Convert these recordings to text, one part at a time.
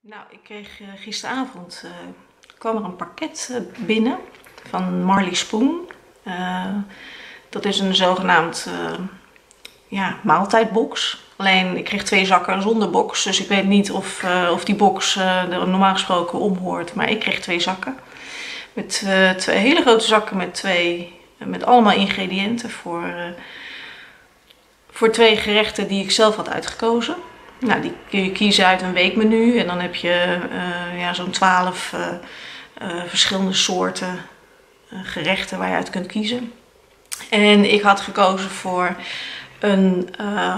Nou, ik kreeg gisteravond kwam er een pakket binnen van Marley Spoon. Dat is een zogenaamd maaltijdbox. Alleen ik kreeg 2 zakken zonder box, dus ik weet niet of die box er normaal gesproken om hoort. Maar ik kreeg 2 zakken. Met 2 hele grote zakken met allemaal ingrediënten voor 2 gerechten die ik zelf had uitgekozen. Nou, die kun je kiezen uit een weekmenu en dan heb je zo'n 12 verschillende soorten gerechten waar je uit kunt kiezen. En ik had gekozen voor een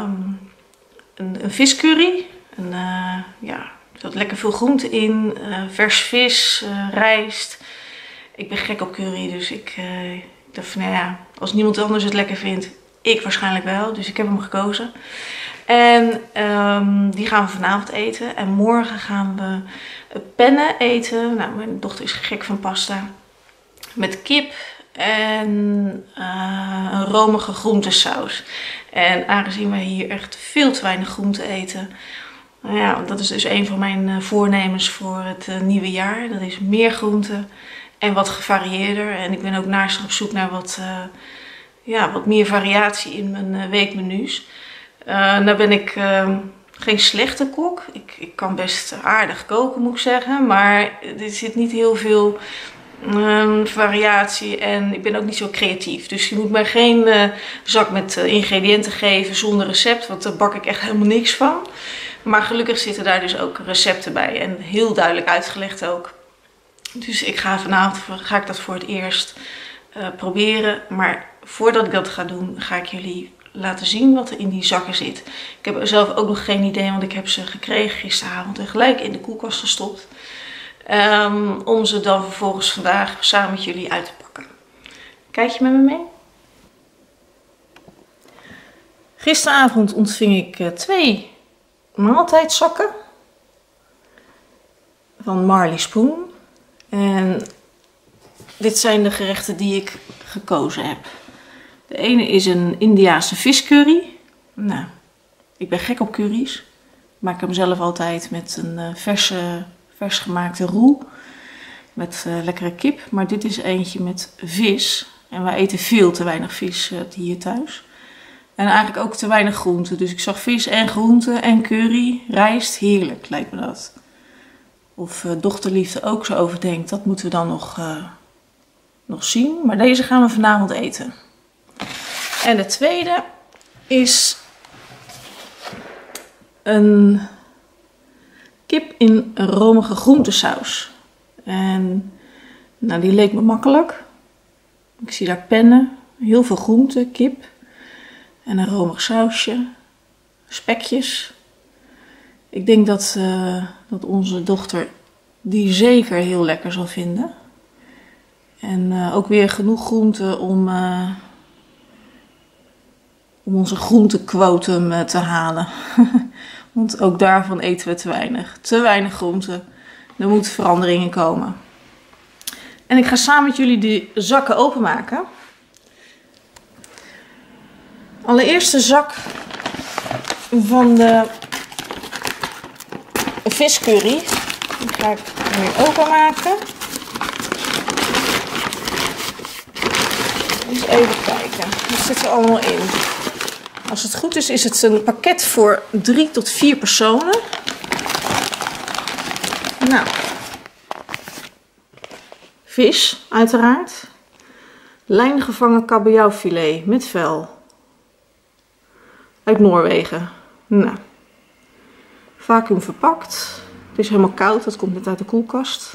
viscurry. Er zat lekker veel groente in, vers vis, rijst. Ik ben gek op curry, dus ik dacht van als niemand anders het lekker vindt, ik waarschijnlijk wel. Dus ik heb hem gekozen. En die gaan we vanavond eten. En morgen gaan we penne eten. Nou, mijn dochter is gek van pasta. Met kip en een romige groentesaus. En aangezien wij hier echt veel te weinig groente eten. Nou ja, dat is dus een van mijn voornemens voor het nieuwe jaar. Dat is meer groente en wat gevarieerder. En ik ben ook naast op zoek naar wat meer variatie in mijn weekmenu's. Nou ben ik geen slechte kok. Ik kan best aardig koken, moet ik zeggen. Maar er zit niet heel veel variatie en ik ben ook niet zo creatief. Dus je moet mij geen zak met ingrediënten geven zonder recept. Want daar bak ik echt helemaal niks van. Maar gelukkig zitten daar dus ook recepten bij. En heel duidelijk uitgelegd ook. Dus vanavond ga ik dat voor het eerst proberen. Maar voordat ik dat ga doen, ga ik jullie laten zien wat er in die zakken zit. Ik heb zelf ook nog geen idee, want ik heb ze gekregen gisteravond en gelijk in de koelkast gestopt. Om ze dan vervolgens vandaag samen met jullie uit te pakken. Kijk je met me mee? Gisteravond ontving ik 2 maaltijdzakken van Marley Spoon. En dit zijn de gerechten die ik gekozen heb. De ene is een Indiase viscurry. Nou, ik ben gek op curry's. Ik maak hem zelf altijd met een vers gemaakte roux. Met lekkere kip. Maar dit is eentje met vis. En wij eten veel te weinig vis hier thuis. En eigenlijk ook te weinig groente. Dus ik zag vis en groente en curry. Rijst, heerlijk lijkt me dat. Of dochterliefde ook zo over denkt, dat moeten we dan nog zien. Maar deze gaan we vanavond eten. En de tweede is een kip in een romige groentesaus. En nou, die leek me makkelijk. Ik zie daar pennen, heel veel groente, kip en een romig sausje, spekjes. Ik denk dat onze dochter die zeker heel lekker zal vinden. En ook weer genoeg groente om onze groentequotum te halen. Want ook daarvan eten we te weinig. Te weinig groente. Er moeten veranderingen komen. En ik ga samen met jullie die zakken openmaken. Allereerst de zak van de viscurry. Die ga ik weer openmaken. Eens even kijken. Wat zit er allemaal in? Als het goed is, is het een pakket voor 3 tot 4 personen. Nou. Vis, uiteraard. Lijngevangen kabeljauwfilet met vel. Uit Noorwegen. Nou. Vacuüm verpakt. Het is helemaal koud, dat komt net uit de koelkast.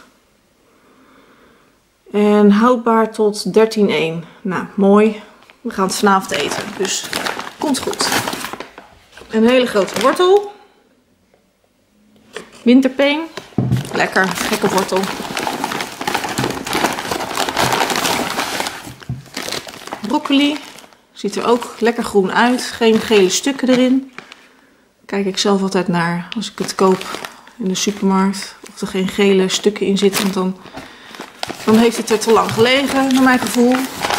En houdbaar tot 13/1. Nou, mooi. We gaan het vanavond eten, dus komt goed. Een hele grote wortel. Winterpeen. Lekker, gekke wortel. Broccoli. Ziet er ook lekker groen uit. Geen gele stukken erin. Kijk ik zelf altijd naar als ik het koop in de supermarkt. Of er geen gele stukken in zitten, want dan heeft het er te lang gelegen, naar mijn gevoel.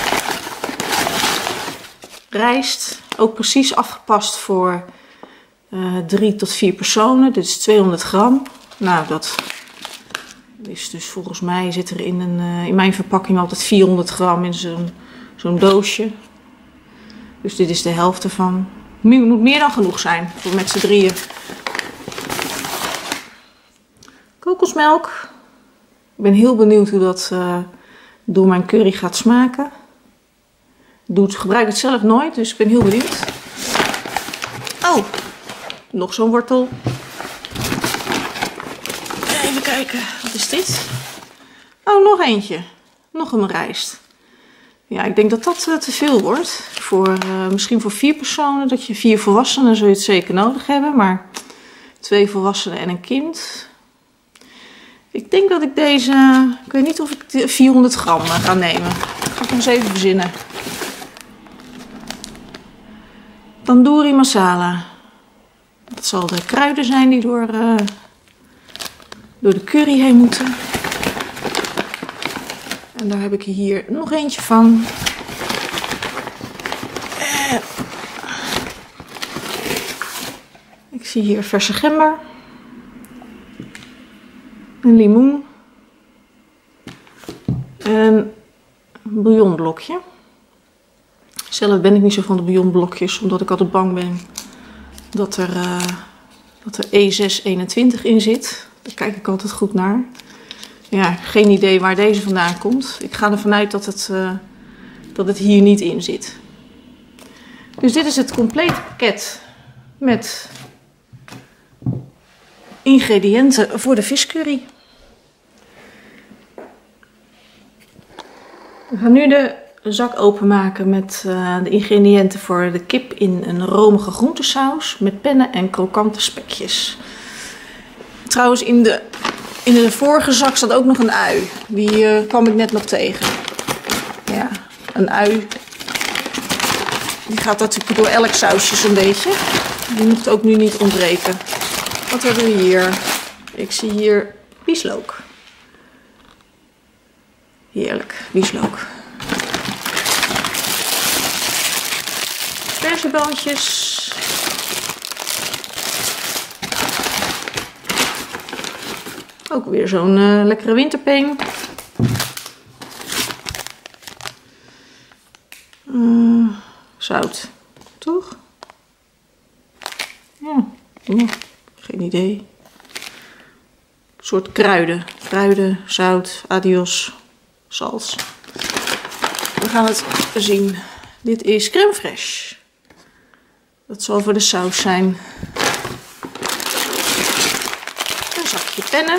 Rijst, ook precies afgepast voor 3 tot 4 personen. Dit is 200 gram. Nou, dat is dus volgens mij zit er in mijn verpakking altijd 400 gram in zo'n doosje. Dus dit is de helft ervan. Moet meer dan genoeg zijn voor met z'n drieën. Kokosmelk. Ik ben heel benieuwd hoe dat door mijn curry gaat smaken. Gebruik het zelf nooit, dus ik ben heel benieuwd. Oh, nog zo'n wortel. Even kijken, wat is dit? Oh, nog eentje. Nog een rijst. Ja, ik denk dat dat te veel wordt. Misschien voor 4 personen, dat je 4 volwassenen zul je het zeker nodig hebben. Maar 2 volwassenen en een kind. Ik denk dat ik deze, ik weet niet of ik 400 gram ga nemen. Dat ga ik nog eens even verzinnen. Tandoori masala. Dat zal de kruiden zijn die door de curry heen moeten. En daar heb ik hier nog eentje van. Ik zie hier verse gember. Een limoen. En een bouillonblokje. Zelf ben ik niet zo van de bouillonblokjes, omdat ik altijd bang ben dat er E621 in zit. Daar kijk ik altijd goed naar. Ja, geen idee waar deze vandaan komt. Ik ga ervan uit dat het hier niet in zit. Dus dit is het complete pakket met ingrediënten voor de viscurry. We gaan nu de zak openmaken met de ingrediënten voor de kip in een romige groentesaus met pennen en krokante spekjes. Trouwens, in de vorige zak zat ook nog een ui. Die kwam ik net nog tegen. Ja, een ui. Die gaat natuurlijk door elk sausje zo'n beetje. Die moet ook nu niet ontbreken. Wat hebben we hier? Ik zie hier bieslook. Heerlijk, bieslook. Aspergeboontjes. Ook weer zo'n lekkere winterpeen. Zout, toch? Ja, geen idee. Een soort kruiden. Kruiden, zout, adios, sals. We gaan het zien. Dit is crème fraîche. Dat zal voor de saus zijn. Een zakje pennen.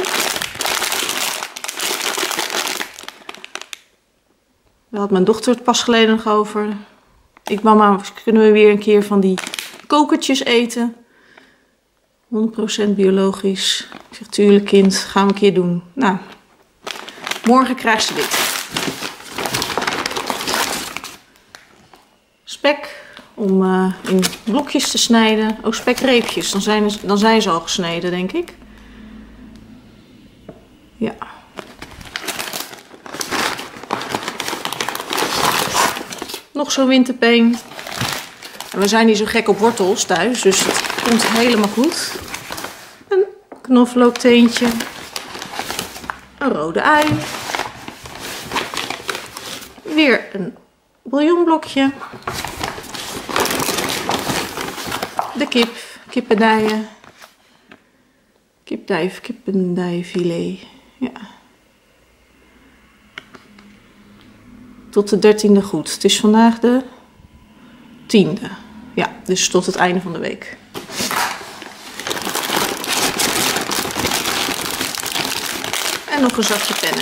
Daar had mijn dochter het pas geleden nog over. Mama, kunnen we weer een keer van die kokertjes eten? 100% biologisch. Ik zeg, tuurlijk kind, gaan we een keer doen. Nou, morgen krijgt ze dit. Spek om in blokjes te snijden. Oh, spekreepjes. Dan zijn ze al gesneden, denk ik. Ja. Nog zo'n winterpeen. En we zijn niet zo gek op wortels thuis, dus het komt helemaal goed. Een knoflookteentje. Een rode ui. Weer een bouillonblokje. De kip, kippendijen. Kippendijenfilet. Ja. Tot de 13e goed. Het is vandaag de 10e. Ja, dus tot het einde van de week. En nog een zakje pennen.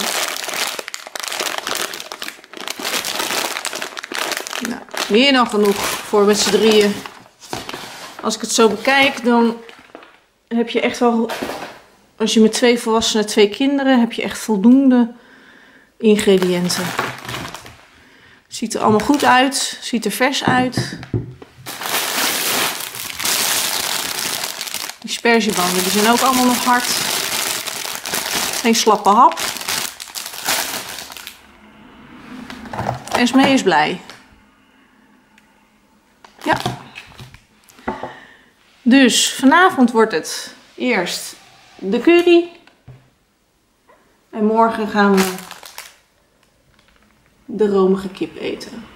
Nou, meer dan genoeg voor met z'n drieën. Als ik het zo bekijk, dan heb je echt wel... Als je met 2 volwassenen, 2 kinderen, heb je echt voldoende ingrediënten. Ziet er allemaal goed uit. Ziet er vers uit. Die sperziebanden, die zijn ook allemaal nog hard. Geen slappe hap. En Smee is blij. Ja. Dus vanavond wordt het eerst de curry. En morgen gaan we de romige kip eten.